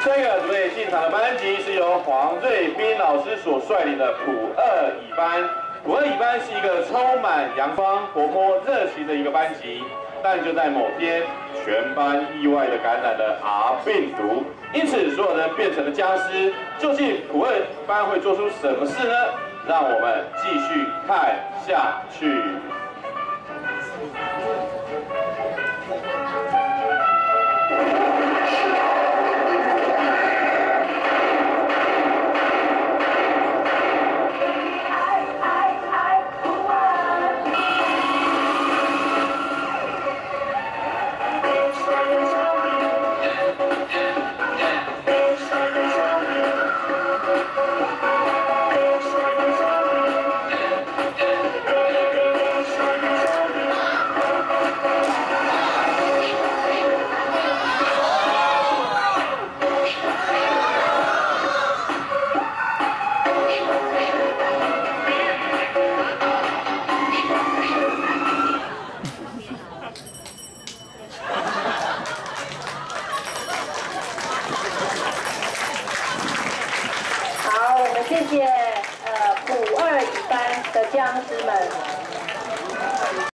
这个准备进场的班级是由黄瑞斌老师所率领的普二乙班。普二乙班是一个充满阳光、活泼、热情的一个班级，但就在某天，全班意外的感染了 R 病毒，因此所有人变成了僵尸。究竟普二班会做出什么事呢？让我们继续看下去。 谢谢普二乙班的僵尸们。